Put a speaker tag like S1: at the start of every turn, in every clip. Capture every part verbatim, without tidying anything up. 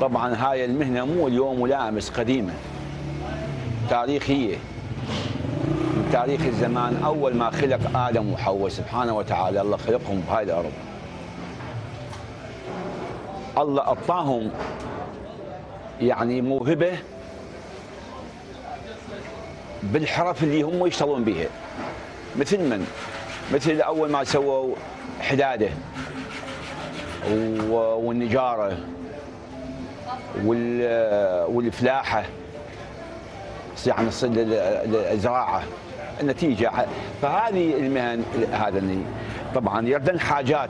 S1: طبعا هاي المهنه مو اليوم ولا امس، قديمه تاريخيه من تاريخ الزمان. اول ما خلق ادم وحواء سبحانه وتعالى الله خلقهم بهاي الارض، الله اعطاهم يعني موهبه بالحرف اللي هم يشتغلون بها. مثل من؟ مثل اول ما سووا حداده والنجاره والفلاحه، يعني الزراعه، النتيجه. فهذه المهن هذا طبعا يردن حاجات،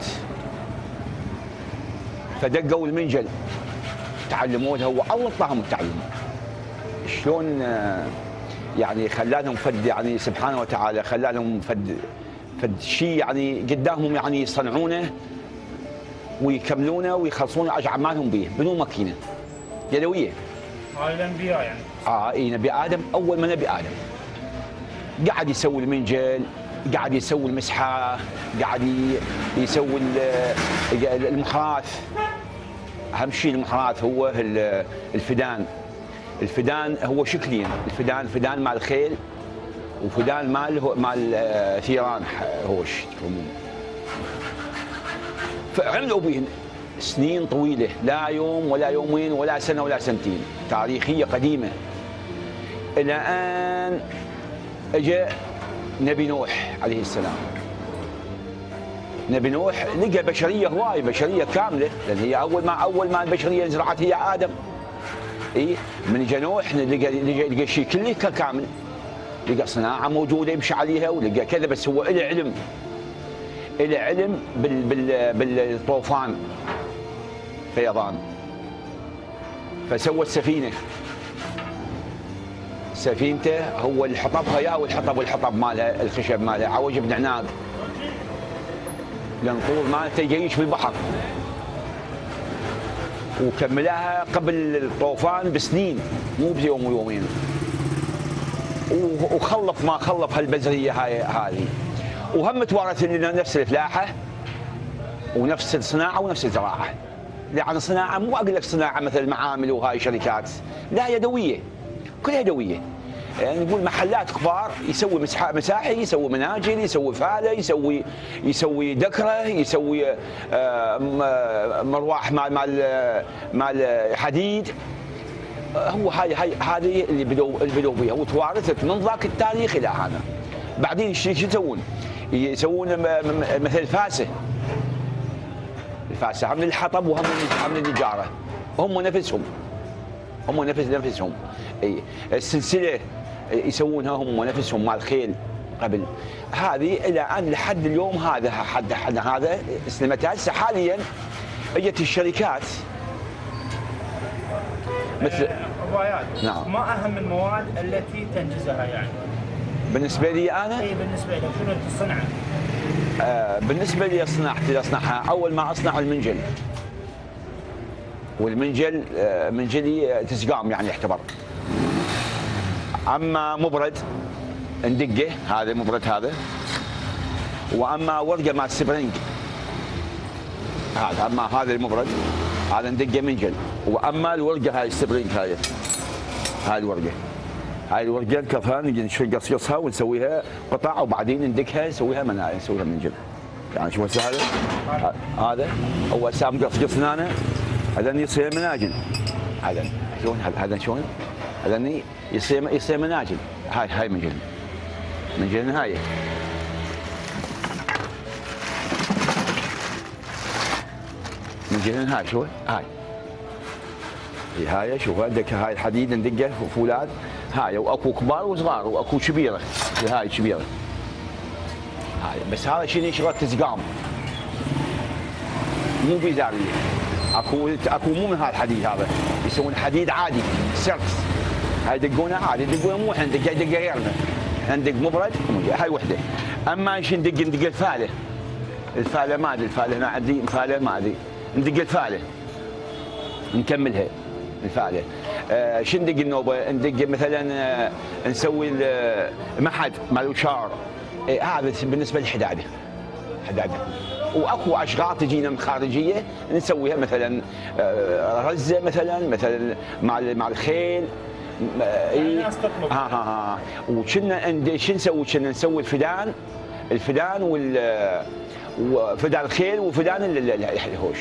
S1: فدقوا المنجل تعلموها، هو الله اعطاهم التعليم. شلون يعني خلالهم فد، يعني سبحانه وتعالى خلالهم فد فد شيء يعني قدامهم يعني يصنعونه ويكملونه ويخلصون اعمالهم به بدون ماكينه يدويه.
S2: هاي الانبياء يعني.
S1: اه اي نبي ادم، اول ما نبي ادم قاعد يسوي المنجل، قاعد يسوي المسحه، قاعد يسوي المحراث. اهم شيء المحراث هو الفدان. الفدان هو شكلين، الفدان فدان مال الخيل وفدان مال مال ثيران هوش. فعملوا بهن سنين طويله، لا يوم ولا يومين ولا سنه ولا سنتين، تاريخيه قديمه. الى ان اجى نبي نوح عليه السلام. نبي نوح لقى بشريه هواي، بشريه كامله، لان هي اول ما اول ما البشريه انزرعت هي ادم. اي من اجى نوح لقى لقى, لقى شيء كله كامل، لقى صناعه موجوده يمشي عليها ولقى كذا، بس هو له علم، له علم بال بال بالطوفان فيضان. فسوى السفينه، سفينته هو اللي حطبها يا والحطب والحطب مالها الخشب مالها عوج بن عناق، لان طول مالته يعيش في البحر، وكملها قبل الطوفان بسنين مو بيوم ويومين، وخلف ما خلف هالبزريه هاي هذه. وهم توارث لنا نفس الفلاحه ونفس الصناعه ونفس الزراعه. يعني صناعه مو اقول لك صناعه مثل المعامل وهاي شركات، لا يدويه، كلها يدويه. يعني نقول محلات كبار يسوي مساحي، يسوي مناجل، يسوي فاله، يسوي يسوي دكره، يسوي مروح مال مال مال حديد. هو هاي هاي هذه اللي بدوا اللي بدوا بها وتوارثت من ذاك التاريخ الى هذا. بعدين شو يسوون؟ يسوون مثل الفاسه. الفاسه هم الحطب وهم هم النجاره، هم نفسهم هم نفس نفسهم. اي السلسله يسوونها هم نفسهم مال الخيل قبل. هذه الى ان لحد اليوم هذا حد حد هذا اسلمتها. هسه حاليا اجت الشركات مثل
S2: ابو عياد.
S1: نعم.
S2: ما اهم المواد التي تنجزها يعني؟
S1: بالنسبه لي انا؟
S2: اي بالنسبه لك شنو تصنع؟
S1: آه بالنسبه لي صناعتي اصنعها، اول ما اصنع المنجل. والمنجل آه منجلي تسقام يعني يعتبر. اما مبرد ندقه، هذا مبرد هذا. واما ورقه مال سبرينج هذا، اما هذا المبرد هذا ندقه منجل. واما الورقه هاي السبرينج هاي هاي الورقه هاي الورقه نكفها نقصقصها ونسويها قطع وبعدين ندقها نسويها منايل نسويها منجل. يعني شوف هسه هذا هذا اول ساعه مقصقص هنا، هذا يصير مناجل. هذا شلون هذا شلون؟ هذا يصير يصير مناجل. هاي هاي منجل منجل هاي. منجل هاي شو هاي هاي شوف عندك هاي الحديد ندقه فولاد هاي، واكو كبار وصغار واكو كبيره. هاي كبيره هاي، بس هذا شيء شغله تسقام مو بيزاريه. اكو اكو مو من هذا الحديد، هذا يسوون حديد عادي سيركس، هاي يدقونه عادي يدقونه مو احنا ندق يدق غيرنا، احنا ندق مبرد هاي وحده. اما ايش ندق ندق الفاله. الفاله ما ادري، الفاله هنا عندي فاله ما ادري، ندق الفاله نكملها الفاله. آه شو ندق النوبه؟ ندق مثلا آه نسوي المحد مال الشعر. آه هذا بالنسبه للحداده. حداده واكو اشغال تجينا من خارجيه نسويها مثلا آه، رزه مثلا مثلا مع مع الخيل.
S2: يعني الناس تطلب.
S1: ها ها ها وكنا شو نسوي؟ كنا نسوي الفدان الفدان وال وفدان الخيل وفدان ال- ال- الهوش.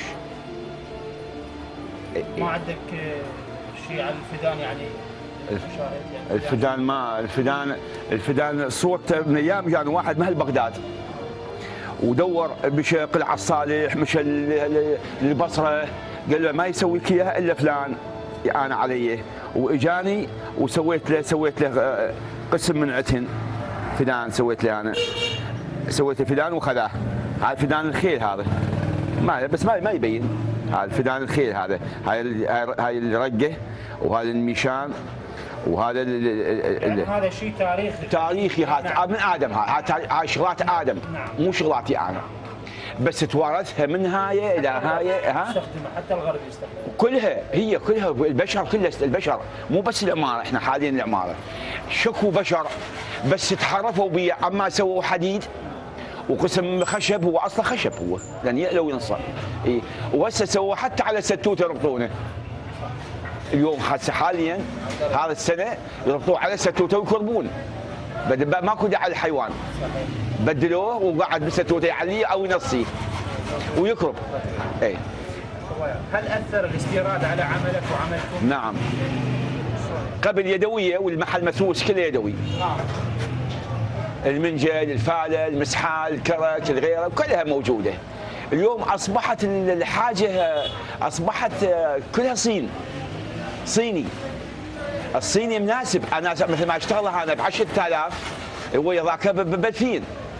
S2: ما عندك آه، شيء على الفدان يعني مشاهد يعني
S1: الفدان ما الفدان الفدان صورته من ايام كان واحد مهل بغداد ودور مشى قلعه الصالح مشى للبصره قال له ما يسوي لك اياها الا فلان انا علي واجاني وسويت له سويت له آه، قسم من عتن فدان سويت له انا سويت له فدان وخذاه. هذا فدان الخيل هذا ما بس ما ما يبين. هذا فدان الخيل هذا هاي ال- هاي الرقه وهذا الميشان وهذا ال- ال-
S2: يعني
S1: ال-
S2: هذا شيء تاريخي.
S1: تاريخي هذا
S2: نعم.
S1: من ادم. هاي هاي شغلات ادم
S2: نعم.
S1: مو شغلاتي انا بس توارثها من هاي الى هاي ها
S2: يستخدمها حتى الغرب يستخدمها.
S1: كلها هي كلها البشر كلها البشر مو بس العماره. احنا حاليا العماره شكوا بشر بس تحرفوا بيه عما سووا حديد وقسم خشب. هو اصلا خشب هو لان يألو وينصب اي وهسه سووا حتى على ستوته يربطونه. اليوم هسه حاليا هذا السنه يربطوه على ستوته ويكربون بدل ما- ماكو داعي الحيوان بدلوه وقعد بستوته يعليه او ينصيه ويكرب. اي
S2: هل اثر الاستيراد على عملك وعملكم؟
S1: نعم. قبل يدويه والمحل مسوس كله يدوي.
S2: نعم.
S1: المنجل الفاله المسحال الكرك الغيره كلها موجوده. اليوم اصبحت الحاجه اصبحت كلها صين صيني. الصيني مناسب. انا مثل ما اشتغلها انا ب عشرة آلاف ويا ذاك ب ألفين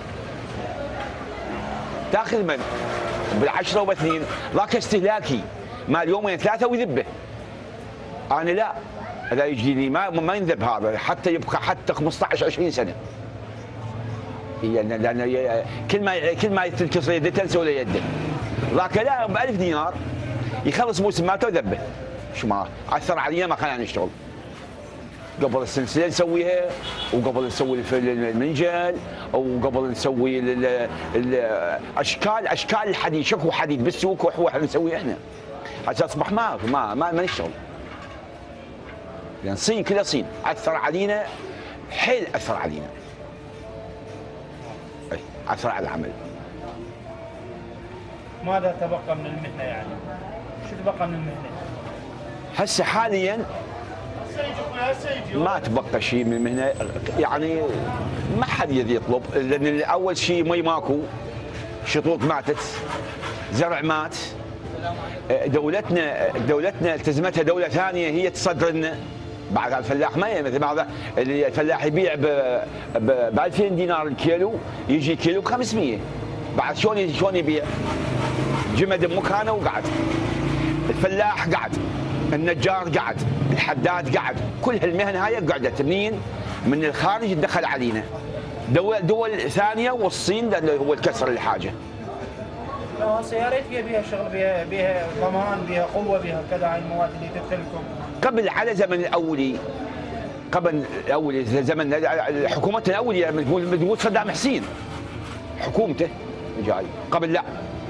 S1: تاخذ من بالعشره وباثنين ذاك استهلاكي مال يومين ثلاثه ويذبه. انا لا لا يجيني ما ما ينذب هذا حتى يبقى حتى خمسة عشر عشرين سنه. يعني لان كل ما كل ما تنكسر يده تنسى ولا يده. ذاك لا ب ألف دينار يخلص موسم مالته ويذبه. شو ما اثر علينا ما خلاني نشتغل. قبل السلسله نسويها وقبل نسوي الف- المنجل وقبل نسوي ال- ال- ال- اشكال اشكال الحديد. شكو حديد بالسوق واحنا نسويه احنا. هسه اصبح ما ما ما, ما نشتغل. لان الصين كلها صين اثر علينا حيل اثر علينا. اي اثر على العمل.
S2: ماذا تبقى من المهنه يعني؟ شو تبقى من المهنه؟
S1: هسه حاليا ما تبقى شيء من المهنه يعني ما حد يدي يطلب لان اول شيء مي ماكو شطوط ماتت زرع مات. دولتنا دولتنا التزمتها دوله ثانيه هي تصدر لنا. بعد الفلاح ما مثل ما هذا اللي الفلاح يبيع ب ألفين دينار الكيلو يجي كيلو ب خمسمية. بعد شلون شلون يبيع؟ جمد بمكانه وقعد. الفلاح قعد، النجار قعد، الحداد قعد، كل هالمهن هاي قعدت. منين؟ من الخارج دخل علينا. دول دول ثانيه والصين اللي هو الكسر الحاجه.
S2: لا هسه يا ريت فيها بيها شغل بيها بيها ضمان بيها قوه بيها كذا هاي المواد اللي تدخل لكم.
S1: قبل على زمن الاولي قبل الاولي زمن حكومتنا الاولي تقول تقول صدام حسين حكومته جاي قبل لا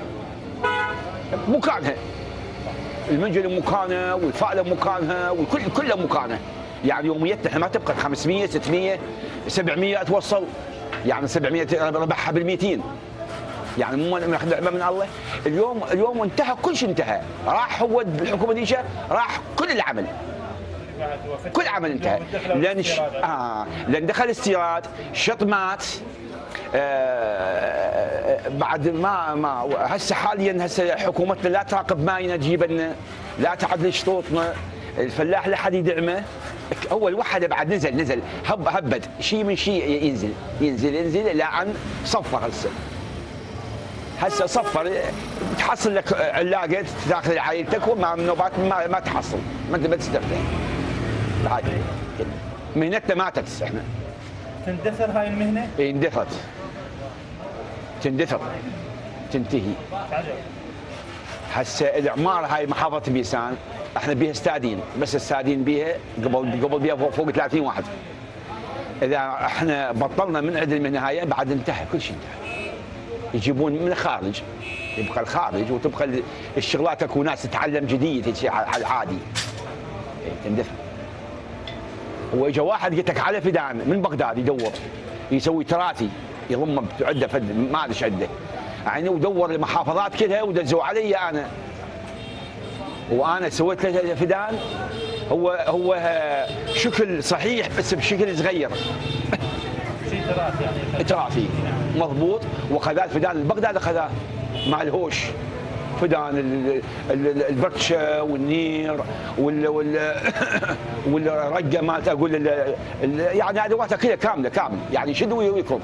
S1: مكانها المنجل مكانه والفألة مكانها والكل كله مكانه. يعني يوميتنا احنا ما تبقى خمسمية ستمية سبعمية توصل يعني سبعمية ربحها بالمئتين. يعني مو ناخذ نعمه من الله. اليوم اليوم انتهى كل شيء انتهى. راح هو الحكومه ديشه راح كل العمل. كل عمل انتهى لان ش... اه لان دخل استيراد شطمات. آه بعد ما ما هسه حاليا هسه حكومتنا لا تراقب ماينا تجيب لنا لا تعدل شطوطنا. الفلاح لا حد يدعمه. اول واحد بعد نزل نزل هب هبد شيء من شيء ينزل ينزل ينزل الى ان صفر هسه. هسه صفر تحصل لك علاقه داخل عائلتك وما نوبات ما, ما تحصل ما انت بتستمتع. هاي مهنتنا ماتت احنا.
S2: تندثر هاي المهنه؟
S1: اي اندثرت تندثر تنتهي.
S2: عجب.
S1: هسه الاعمار هاي محافظه بيسان احنا بيها استادين بس السادين بيها قبل قبل بيها فوق, فوق ثلاثين واحد. اذا احنا بطلنا من عند المهنه هاي بعد انتهى كل شيء انتهى. يجيبون من الخارج، يبقى الخارج وتبقى الشغلات اكو ناس تتعلم جديد شيء على العادي. تندفع. هو اجى واحد قلت لك على فدان من بغداد يدور يسوي تراثي يضم عده فد ما ادري ايش عده. يعني ودور المحافظات كلها ودزوا علي انا. وانا سويت له فدان هو هو شكل صحيح بس بشكل صغير.
S2: شيء تراثي يعني.
S1: تراثي مضبوط. وخذات فدان بغداد اخذاه مع الهوش. فدان البرتشه والنير وال وال والرقه مالته اقول يعني ادواتها كلها كامله كامله يعني شد ويكرم.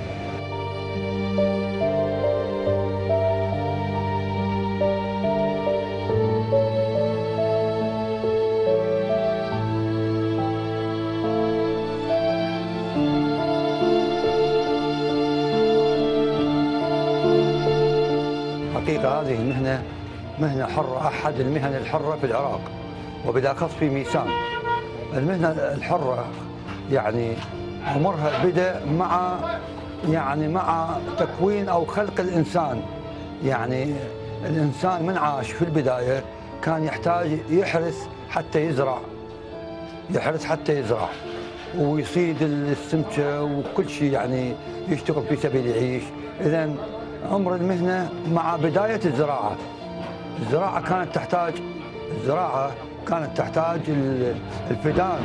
S3: حقيقة هذه المهنة مهنة حرة، أحد المهن الحرة في العراق وبالأخص في ميسان. المهنة الحرة يعني عمرها بدأ مع يعني مع تكوين أو خلق الإنسان. يعني الإنسان من عاش في البداية كان يحتاج يحرث حتى يزرع، يحرث حتى يزرع ويصيد السمكة وكل شيء يعني يشتغل في سبيل يعيش. إذن عمر المهنة مع بداية الزراعة. الزراعة كانت تحتاج الزراعة كانت تحتاج الفدان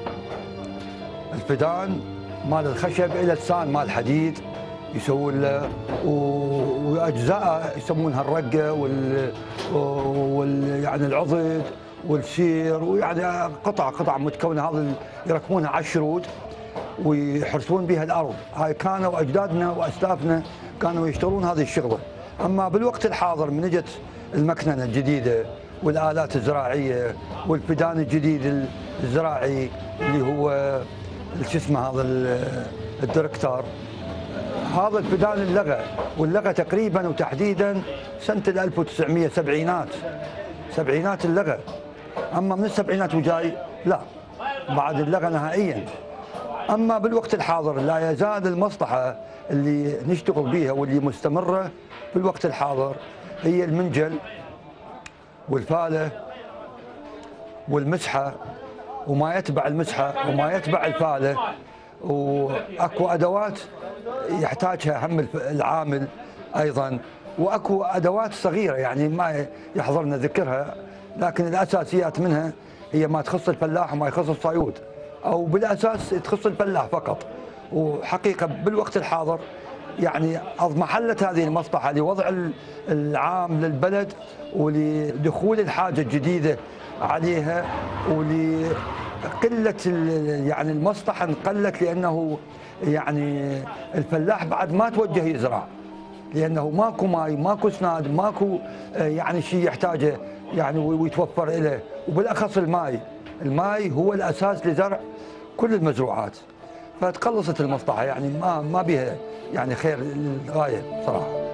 S3: الفدان مال الخشب إلى لسان مال حديد يسوون له، وأجزاء يسمونها الرقة وال, وال يعني العضد والسير، ويعني قطع قطع متكونة هذا يركبونها على الشرود ويحرثون بها الأرض. هاي كانوا أجدادنا وأسلافنا كانوا يشتغلون هذه الشغلة. أما بالوقت الحاضر من اجت المكننة الجديدة والآلات الزراعية والفدان الجديد الزراعي اللي هو شو اسمه هذا الدركتار، هذا الفدان اللغى واللغى تقريبا وتحديدا سنة ألف وتسعمئة سبعينات سبعينات اللغى. أما من السبعينات وجاي لا بعد اللغى نهائيا. أما بالوقت الحاضر لا يزال المصلحة اللي نشتغل بيها واللي مستمرة في الوقت الحاضر هي المنجل والفالة والمسحة وما يتبع المسحة وما يتبع الفالة، وأكو أدوات يحتاجها هم العامل أيضا، وأكو أدوات صغيرة يعني ما يحضرنا ذكرها، لكن الأساسيات منها هي ما تخص الفلاح وما يخص الصيود، أو بالأساس تخص الفلاح فقط. وحقيقة بالوقت الحاضر يعني اضمحلت هذه المصلحة لوضع العام للبلد ولدخول الحاجة الجديدة عليها ولقلة يعني المصلحة انقلت، لأنه يعني الفلاح بعد ما توجه يزرع لأنه ماكو ماي ماكو اسناد ماكو يعني شيء يحتاجه يعني ويتوفر له، وبالأخص الماي. الماي هو الأساس لزرع كل المزروعات، فتقلصت المصلحة يعني ما ما بها يعني خير للغاية صراحة.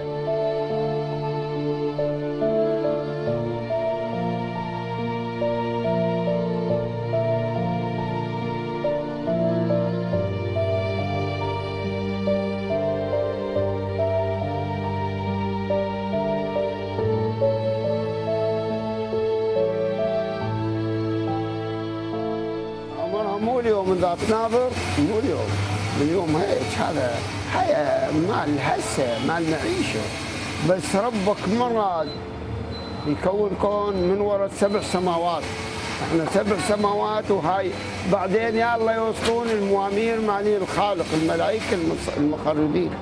S4: مو اليوم اذا تناظر مو اليوم، اليوم هيك هذا حياه مال هسه مال نعيشه، بس ربك مراد يكون كون من وراء سبع سماوات، احنا سبع سماوات وهاي بعدين يا الله يوصلون الموامير مالي الخالق الملائكه المخربين.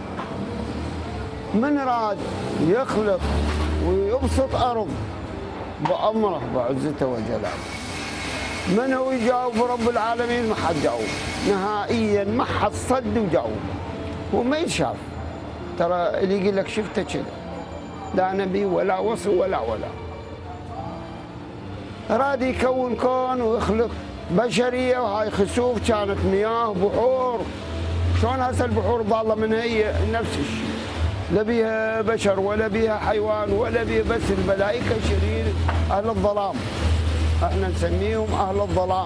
S4: من راد يخلق ويبسط ارض بامره بعزته وجلاله. من هو يجاوب رب العالمين؟ ما حد جاوب نهائيا، ما حد صد وجاوب، هو ما يشاف. ترى اللي يقول لك شفته كذا لا نبي ولا وصي ولا ولا. اراد يكون كون ويخلق بشريه، وهاي خسوف كانت مياه بحور، شلون هسه البحور ضاله من هي نفس الشيء، لا بيها بشر ولا بيها حيوان ولا بيها، بس الملائكه شرير اهل الظلام، احنا نسميهم اهل الظلام،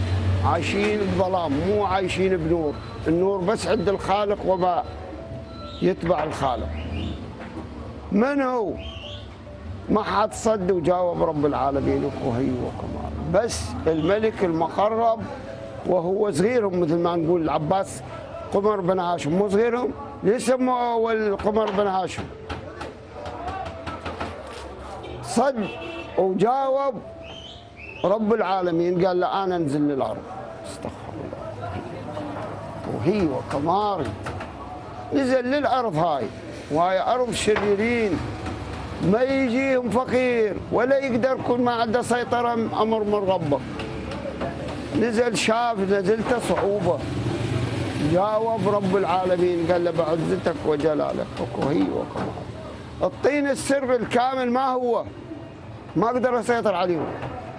S4: عايشين بظلام مو عايشين بنور. النور بس عند الخالق وما يتبع الخالق. من هو؟ ما حد صد وجاوب رب العالمين وهي وكمال، بس الملك المقرب وهو صغيرهم، مثل ما نقول العباس قمر بن هاشم، مو صغيرهم يسموا اول قمر بن هاشم. صد وجاوب رب العالمين، قال له انا انزل للارض. استغفر الله. وهي وقمار نزل للارض هاي، وهاي ارض شريرين، ما يجيهم فقير ولا يقدر يكون ما عنده سيطره امر من ربك. نزل شاف نزلته صعوبه، جاوب رب العالمين قال له بعزتك وجلالك وهي وقمار. الطين السر الكامل ما هو، ما اقدر اسيطر عليهم.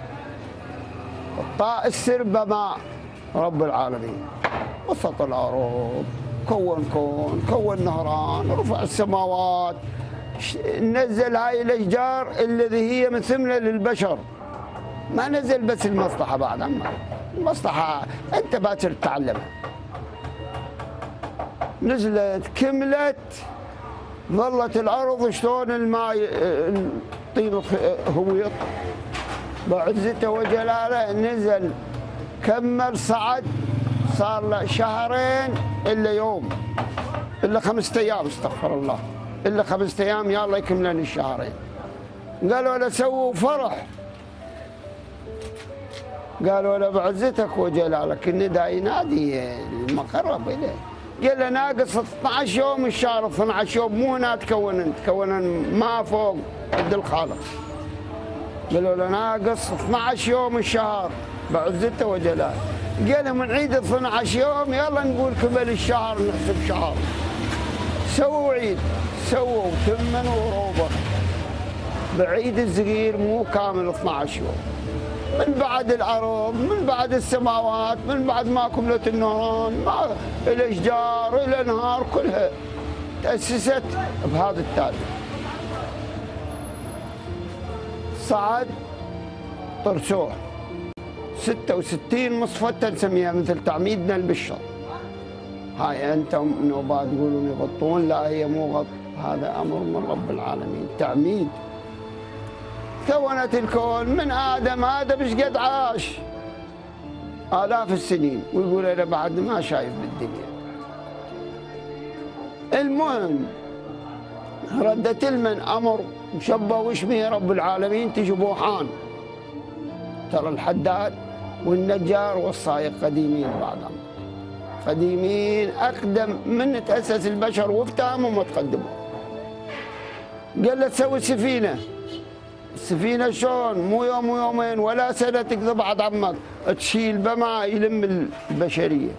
S4: الطاء السر بماء رب العالمين، وسط الارض، كون كون، كون نهران، رفع السماوات، نزل هاي الاشجار الذي هي من ثمنه للبشر. ما نزل بس المصلحه، بعد اما المصلحه انت باكر تتعلمها. نزلت كملت، ظلت الارض شلون الماء الطين هويط بعزته وجلاله. نزل كمل صعد، صار له شهرين الا يوم الا خمسة ايام، استغفر الله، الا خمسة ايام يلا يكملن الشهرين. قالوا له سووا فرح، قالوا له بعزتك وجلالك النداء ينادي المقرب اليه. قال له ناقص اثني عشر يوم الشهر، اثني عشر يوم مو هنا تكون تكون ما فوق عند الخالق. قالوا له ناقص اثني عشر يوم الشهر بعزته وجلاله. قال لهم نعيد اثني عشر يوم، يلا نقول كمل الشهر نحسب شهر. سووا عيد، سووا تمن وروبه بعيد الصغير مو كامل اثني عشر يوم. من بعد الارض، من بعد السماوات، من بعد ما كملت النهران، ما الاشجار الانهار كلها تاسست بهذا التاريخ. صعد طرسوح ستة وستين مصفتة نسميها مثل تعميدنا البشر. هاي انتم نوبات تقولون يغطون، لا هي مو غط، هذا امر من رب العالمين، تعميد. كونت الكون من ادم، ادم ايش قد عاش؟ الاف السنين، ويقول انا بعد ما شايف بالدنيا. المهم ردت المن امر مشبه وشمه رب العالمين تجي بوحان. ترى الحداد والنجار والصايغ قديمين بعضهم، قديمين اقدم من تاسس البشر وافتهموا وتقدموا. قال له تسوي سفينه. السفينه شلون؟ مو يوم ويومين ولا سنه تقضي بعد عمك، تشيل بماء يلم البشريه.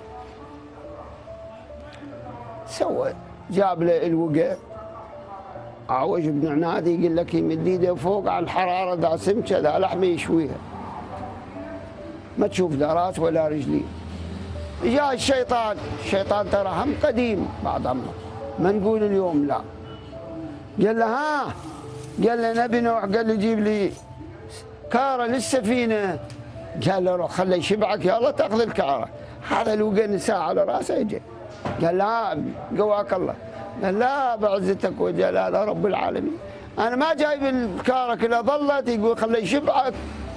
S4: سوى جاب له الوقع، عوج بن عنادي يقول لك يمد ايده فوق على الحراره ذا سم كذا لحمه يشويها، ما تشوف لا راس ولا رجلين. جاء الشيطان، الشيطان ترى هم قديم بعد عمه، ما نقول اليوم لا. قال له ها، قال له نبي نوح، قال له جيب لي كاره للسفينه. قال له روح خليه يشبعك يلا تاخذ الكاره. هذا الوقع نساء على راسه يجي. قال لا قواك الله. قال لا بعزتك وجلال رب العالمين انا ما جايب الكاره كلها، ظلت يقول خليه يشبعك.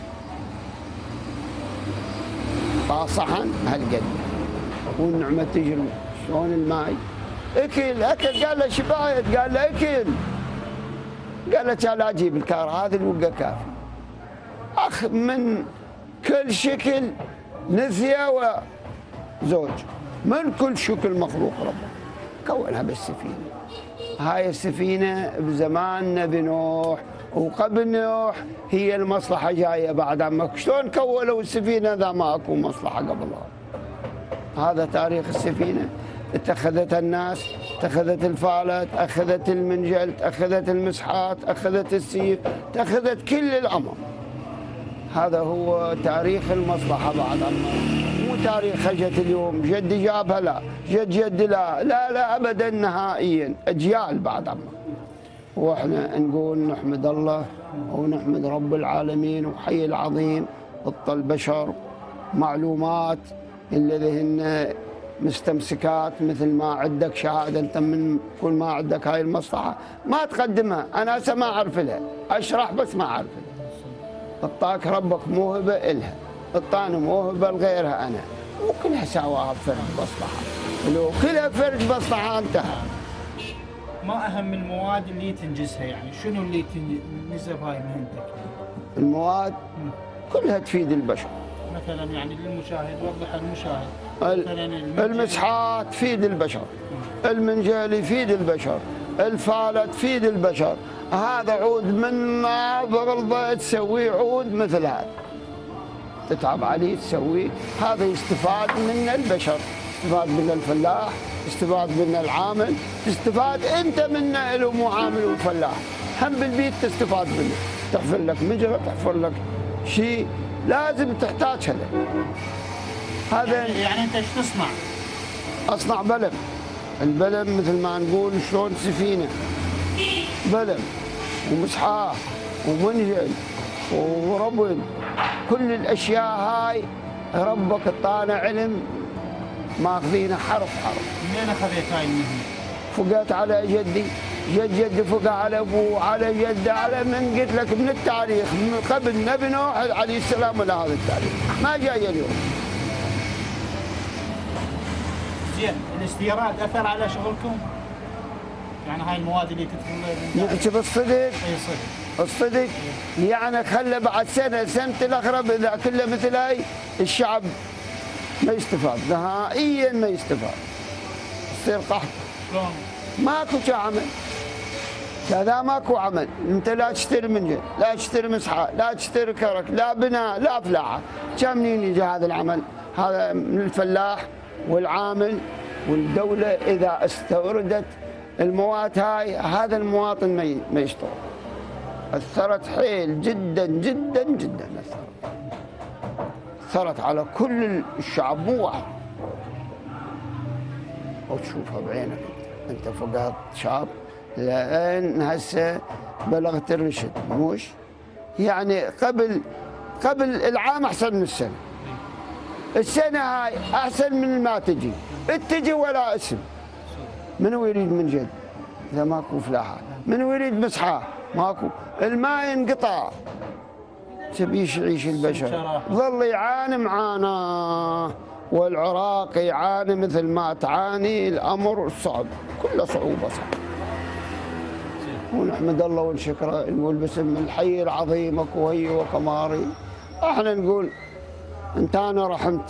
S4: صحن هالقد والنعمه تجري شلون الماي. اكل اكل، قال له شبعت، قال له اكل. قال له تعال اجيب الكاره هذه الوقه كافي. اخ من كل شكل نثيه وزوج، من كل شكل مخلوق ربه كونها بالسفينه. هاي السفينه بزمان نبي نوح وقبل نوح هي المصلحه جايه بعد عمك. شلون كونوا السفينه اذا ما اكو مصلحه قبلها؟ هذا تاريخ السفينه. اتخذتها الناس، اتخذت الفالت، اخذت المنجل، اخذت المسحات، اخذت السيف، اتخذت كل الامر. هذا هو تاريخ المصلحه بعد عمك، مو تاريخ خجت اليوم جد جابها لا، جد جد لا، لا لا ابدا نهائيا، اجيال بعد عمك. واحنا نقول نحمد الله ونحمد رب العالمين وحي العظيم اعطى البشر معلومات الذي هن مستمسكات، مثل ما عندك شهاده انت من كل ما عندك هاي المصلحه ما تقدمها. انا هسه ما اعرف لها، اشرح بس ما اعرف لها. اعطاك ربك موهبه الها، اعطاني موهبه لغيرها انا، وكلها سواها فرد مصلحه. لو كلها فرد مصلحه انتهى.
S2: ما اهم المواد اللي تنجزها يعني؟ شنو اللي تنجزها بهاي مهنتك؟
S4: المواد كلها تفيد البشر.
S2: مثلا يعني للمشاهد، وضح المشاهد.
S4: ال-
S2: مثلا المنجل-
S4: المسحات تفيد البشر، المنجل يفيد البشر، الفالة تفيد البشر. هذا عود من بغلظه تسويه عود مثل هذا، تتعب عليه تسويه، هذا يستفاد منه البشر، يستفاد منه الفلاح، يستفاد منه العامل، تستفاد انت منه له مو عامل وفلاح، هم بالبيت تستفاد منه، تحفر لك مجرى، تحفر لك شيء لازم تحتاج هذا. هذا
S2: يعني, يعني انت ايش تصنع؟
S4: اصنع بلم. البلم مثل ما نقول شلون سفينه، بلم ومسحاه ومنجل وربل، كل الاشياء هاي ربك اعطانا علم ماخذينه حرف حرف.
S2: منين اخذت هاي المهنه؟
S4: فقت على جدي، جد جدي فقع على ابوه، على جده، على من قلت لك من التاريخ، من قبل نبي نوح عليه السلام ولا هذا التاريخ، ما جاي اليوم.
S2: زين، الاستيراد اثر على شغلكم؟ يعني هاي المواد اللي تدخل
S4: نحكي بالصدق،
S2: اي صدق.
S4: الصدق يعني خلى بعد سنه سنه الاخرب اذا كله مثل هاي الشعب ما يستفاد نهائيا، ما يستفاد، يصير قحط.
S2: شلون؟
S4: ماكو شو عمل، كذا ماكو عمل، انت لا تشتري منجل، لا تشتري مسحه، لا تشتري كرك، لا بناء، لا فلاحه، كم منين يجي هذا العمل؟ هذا من الفلاح والعامل والدوله. اذا استوردت المواد هاي هذا المواطن ما ما يشتغل. اثرت حيل جدا جدا جدا، اثرت اثرت على كل الشعب مو واحد. وتشوفها بعينك انت فقط شاب لان هسه بلغت الرشد، موش يعني قبل قبل العام احسن من السنه، السنه هاي احسن من ما تجي، تجي ولا اسم. من هو يريد من جد اذا ماكو فلاحه؟ من هو يريد مسحه؟ ماكو. الماء ينقطع، تبيش يعيش البشر، ظل يعاني معانا، والعراق يعاني مثل ما تعاني. الامر صعب، كله صعوبه صعب. ونحمد الله ونشكره، نقول باسم الحي العظيم وكوهي وكماري، احنا نقول انت انا رحمت.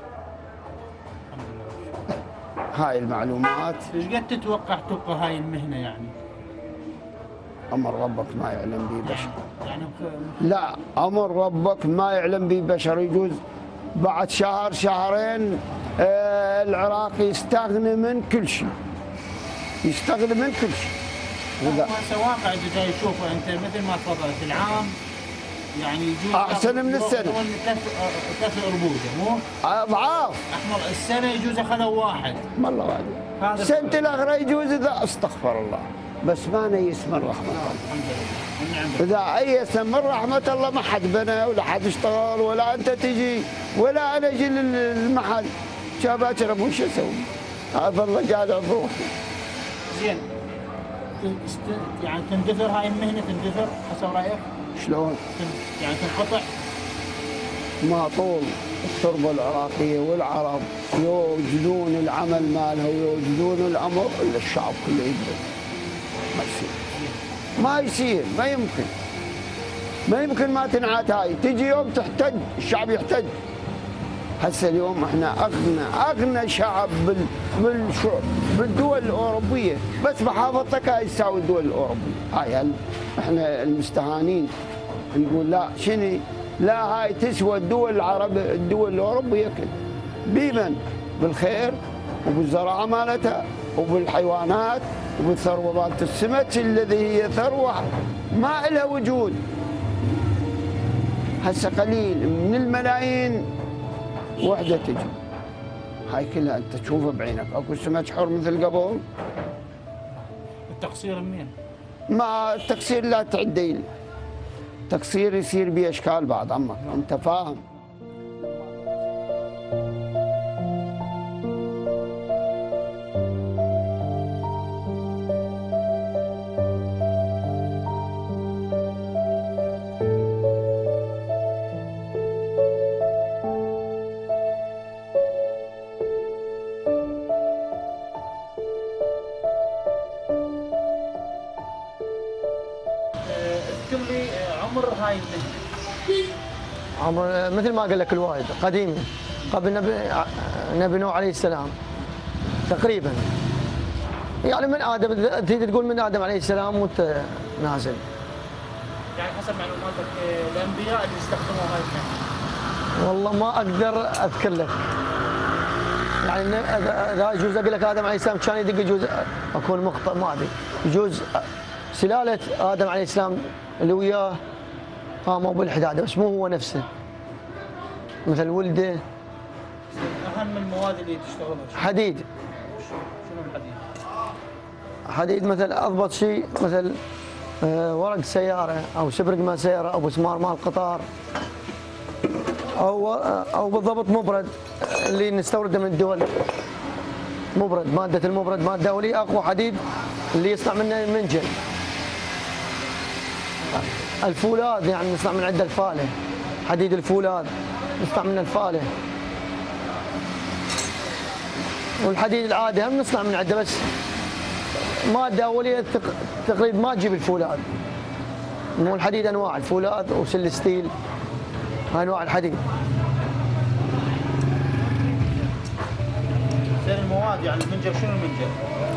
S4: هاي المعلومات.
S2: ايش قد تتوقع تبقى هاي المهنه يعني؟
S4: امر ربك ما يعلم به بشر.
S2: يعني
S4: لا، امر ربك ما يعلم به بشر. يجوز بعد شهر شهرين آه العراق يستغني من كل شيء، يستغني من كل شيء.
S2: هذا هسه واقع انت جاي تشوفه انت مثل ما تفضلت العام يعني يجوز
S4: احسن من السنه.
S2: ثلاث ثلاث اربوجه مو؟
S4: اضعاف.
S2: احمر السنه يجوز اخذوا واحد.
S4: والله واحد. سنه الاخرى يجوز اذا استغفر الله، بس ما نيس من رحمه الله.
S2: الحمد لله.
S4: اذا ايس من رحمه الله ما حد بنى ولا حد اشتغل ولا انت تجي ولا انا اجي للمحل. شاباكر ابو شو اسوي؟ هذا الله قاعد بروحي.
S2: زين، يعني تندثر هاي المهنه، تندثر حسب رايك؟
S4: شلون؟
S2: يعني تنقطع؟
S4: ما طول التربه العراقيه والعرب يوجدون العمل مالها ويوجدون الامر الا الشعب كله يقبل. ما يصير، ما يصير، ما يمكن، ما يمكن ما تنعاد هاي. تجي يوم تحتج، الشعب يحتج. هسه اليوم احنا اغنى اغنى شعب بال بالشعب بالدول الاوروبيه، بس محافظتك هاي تساوي الدول الاوروبيه. هاي هل احنا المستهانين نقول لا شنو؟ لا، هاي تسوى الدول العربيه الدول الاوروبيه كلها. بمن؟ بالخير وبالزراعه مالتها وبالحيوانات وبالثروه مالت السمك الذي هي ثروه ما لها وجود. هسه قليل من الملايين وحده تجي. هاي كلها انت تشوفها بعينك. اكو سمك حر مثل قبل؟
S2: التقصير منين؟
S4: ما التقصير لا تعدي له. التقصير يصير باشكال بعد عمك، انت فاهم.
S5: عمر مثل ما قال لك الوالد قديم قبل نبي نبي نوح عليه السلام تقريبا. يعني من ادم تريد تقول من ادم عليه السلام وانت نازل.
S2: يعني حسب معلوماتك الانبياء اللي استخدموا هاي الكلمه.
S5: والله ما اقدر اذكر لك. يعني اذا يجوز اقول لك ادم عليه السلام كان يدق يجوز اكون مخطئ ما ادري. يجوز سلاله ادم عليه السلام اللي وياه قاموا بالحداده بس مو هو نفسه. مثل ولده.
S2: اهم المواد اللي تشتغلها
S5: حديد.
S2: شنو الحديد؟
S5: حديد مثل اضبط شيء مثل آه، ورق سياره او سبرق مال سياره او مسمار مال قطار او او بالضبط مبرد اللي نستورده من الدول. مبرد ماده المبرد ماده دوليه اقوى حديد اللي يصنع منه المنجل. الفولاذ يعني نصنع من عنده الفاله. حديد الفولاذ نصنع منه الفاله. والحديد العادي هم نصنع من عنده بس ماده اوليه تقريبا ما تجيب الفولاذ. مو الحديد انواع الفولاذ وسل ستيل انواع الحديد.
S2: زين المواد يعني المنجل شنو المنجل؟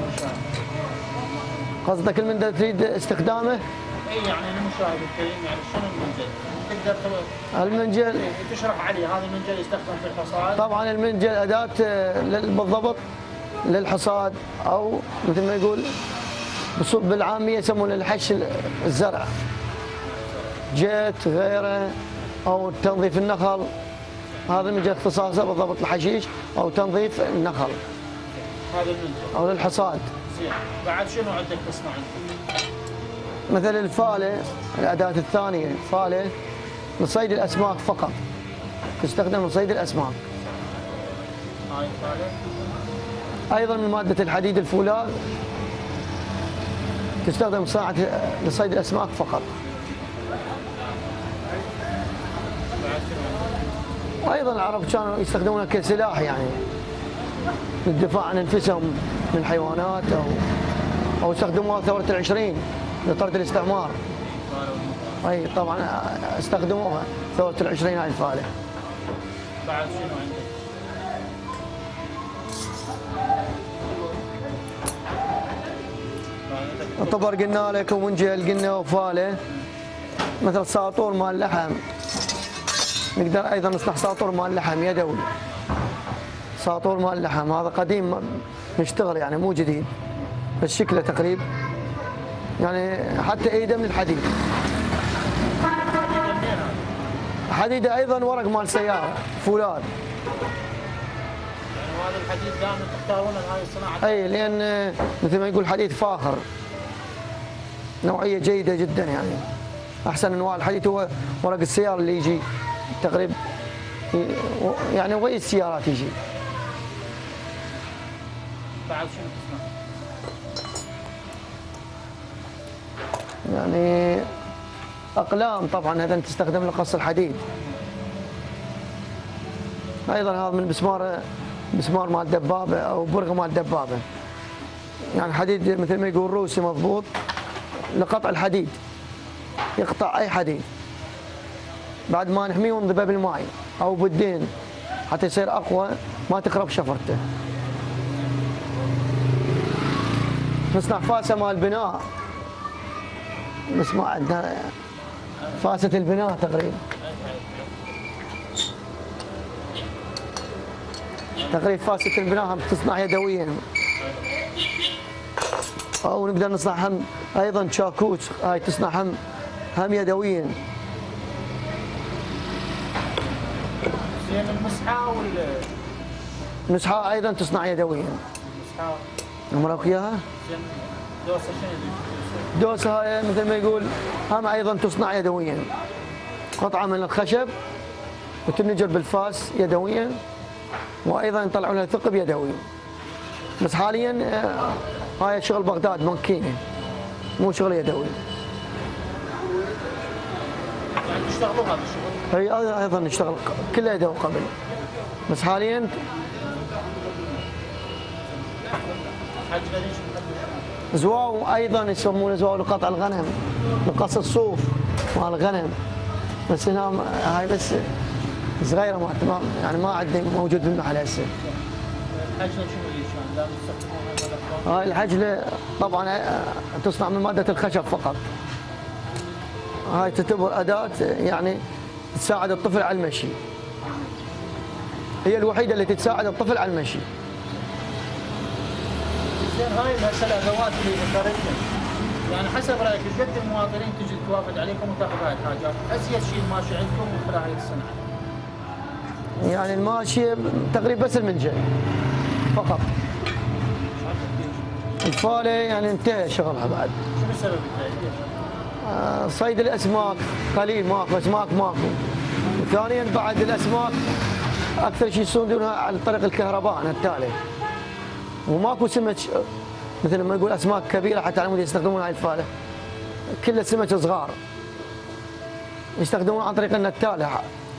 S5: قصدك المنجل تريد استخدامه؟
S2: اي يعني المشاهد الكريم يعني شنو المنجل؟ تقدر تو-
S5: المنجل
S2: تشرح عليه هذا المنجل يستخدم في الحصاد؟
S5: طبعا المنجل اداه لل- بالضبط للحصاد او مثل ما يقول بص- بالعاميه يسمونه الحش الزرع. جيت غيره او تنظيف النخل. هذا المنجل اختصاصه بالضبط الحشيش او تنظيف النخل
S2: هذا المنجل
S5: او للحصاد.
S2: زين بعد شنو عندك تصنع انت؟
S5: مثل الفاله الاداه الثانيه فاله لصيد الاسماك فقط. تستخدم لصيد الاسماك.
S2: هاي الفاله
S5: ايضا من ماده الحديد الفولاذ تستخدم صناعه لصيد الاسماك فقط.
S2: بعد شنو عندك؟
S5: وايضا العرب كانوا يستخدمونها كسلاح يعني للدفاع عن انفسهم من حيوانات او او استخدموها ثوره العشرين لطرد الاستعمار. اي طبعا استخدموها ثوره العشرين هاي الفاله.
S2: بعد شنو عندك؟ بعد عندك
S5: الطبر قلنا لك ومنجل قلنا وفاله. مثل ساطور مال لحم نقدر ايضا نصنع ساطور مال لحم يدوي. ساطور مال لحم هذا قديم نشتغل يعني مو جديد بس شكله تقريب يعني حتى ايده من الحديد. حديده ايضا ورق مال سياره فولاذ.
S2: يعني هذا الحديد دائما تختارونه لهذه الصناعه؟
S5: اي لان مثل ما يقول حديد فاخر نوعيه جيده جدا يعني. احسن انواع الحديد هو ورق السياره اللي يجي تقريبا يعني وغير السيارات يجي.
S2: بعد شنو تصنع؟
S5: يعني اقلام طبعا هذا تستخدم لقص الحديد. ايضا هذا من مسمار مسمار مال دبابه او برغه مال دبابه. يعني حديد مثل ما يقول روسي مضبوط لقطع الحديد. يقطع اي حديد بعد ما نحميه ونضربه بالماء او بالدين حتى يصير اقوى ما تخرب شفرته. نصنع فاسه مال بناء بس ما عندنا فاسه البناء تقريبا. تقريبا فاسه البناء هم تصنع يدويا او نقدر نصنع هم ايضا شاكوت هاي تصنع هم هم يدويا.
S2: زين المسحه وال
S5: مسحه ايضا تصنع يدويا.
S2: المسحه
S5: نمرك اياها؟
S2: زين دوسه شنو؟
S5: دوسه هاي مثل ما يقول هم ايضا تصنع يدويا. قطعه من الخشب وتنجر بالفاس يدويا وايضا يطلعون لها ثقب يدوي. بس حاليا آه، هاي شغل بغداد ماكينه مو شغل يدوي.
S2: يعني تشتغلوا هذا الشغل؟
S5: هي ايضا نشتغل كله يدوي قبل بس حاليا
S2: حاج غريب شو بتحب؟
S5: زواو ايضا يسمونه زواو لقطع الغنم لقص الصوف مال الغنم. بس هنا هاي بس صغيره ما ما- يعني ما عندي موجود بالمحل هسه.
S2: الحجله شنو اللي شلون؟ لا تستخدمونها ولا
S5: هاي الحجله طبعا آه، تصنع من ماده الخشب فقط. هاي تعتبر اداه يعني تساعد الطفل على المشي. هي الوحيده اللي تساعد الطفل على المشي.
S2: زين هاي المساله الادوات اللي ذكرتها يعني حسب رايك ايش قد المواطنين تجي توافد عليكم وتاخذ هاي الحاجات؟ ازيد شيء ماشي عندكم من خلال هاي الصناعه.
S5: يعني الماشي تقريبا بس المنجل فقط. الفاله يعني انتهى شغلها بعد.
S2: شنو السبب الثاني؟
S5: آه، صيد الاسماك قليل ماكو اسماك ماكو. ثانيا بعد الاسماك اكثر شيء يصيدونها عن طريق الكهرباء التالي. وماكو سمك مثل ما يقول اسماك كبيره حتى على مود يستخدمون هاي الفاله. كلها سمك صغار. يستخدمون عن طريق النتاله.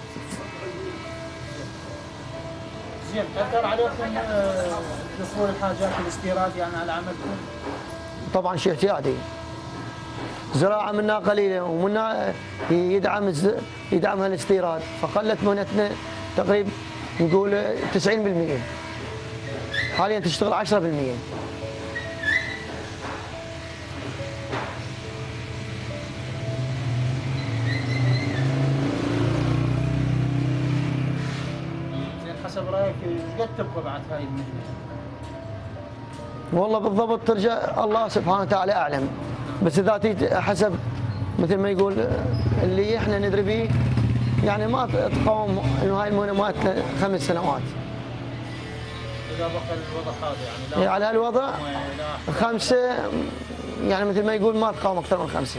S2: زين اثر عليكم آه، دخول الحاجات الاستيراد يعني على عملكم؟
S5: طبعا شيء اعتيادي. زراعه منا قليله ومنا يدعم الز- يدعمها الاستيراد فقلت مهنتنا تقريبا نقول تسعين بالمئة. حاليا تشتغل عشرة بالمئة.
S2: زين حسب رايك ايش قد تبقى بعد هاي المهنه؟
S5: والله بالضبط ترجع الله سبحانه وتعالى اعلم. بس اذا تيجي حسب مثل ما يقول اللي احنا ندري به يعني ما تقاوم انه هاي المهنه مالتنا خمس سنوات.
S2: اذا بقى الوضع هذا يعني لا
S5: يعني على هالوضع
S2: لا
S5: خمسه يعني مثل ما يقول ما تقاوم اكثر من خمسه.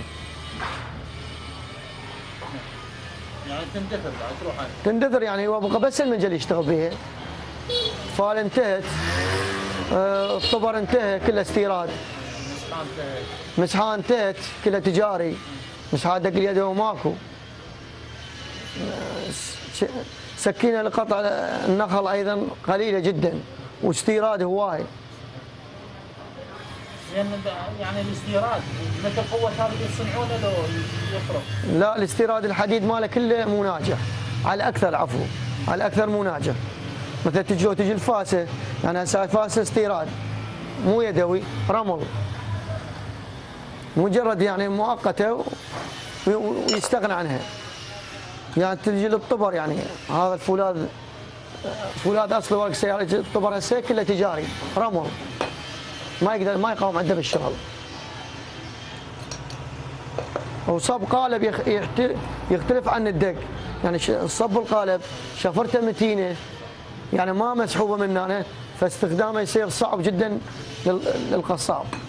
S2: يعني تندثر بعد تروح هاي.
S5: تندثر يعني هو بقى بس المنجل يشتغل بها. فال انتهت. آه، الطبر انتهى كله استيراد.
S2: مسحان انتهت.
S5: مسحان انتهت كله تجاري. مسحان دق اليد ماكو. س- سكينه لقطع النخل ايضا قليله جدا واستيراد هواي.
S2: زين يعني الاستيراد مثل قوه هذا اللي يصنعونه لو يفرق.
S5: لا الاستيراد الحديد ماله كله مو ناجح على اكثر عفو على اكثر مو ناجح. مثلا تجي لو تجي الفاسه يعني هسه الفاسه استيراد مو يدوي رمل مجرد يعني مؤقته و- ويستغنى عنها. يعني تجي للطبر يعني هذا الفولاذ فولاذ اصله ورق سياره الطبر هسه كله تجاري رمل ما يقدر ما يقاوم عنده بالشغل. وصب قالب يخ- يحت- يختلف عن الدق يعني ش- صب القالب شفرته متينه يعني ما مسحوبه من هنا فاستخدامه يصير صعب جدا لل- للقصاب.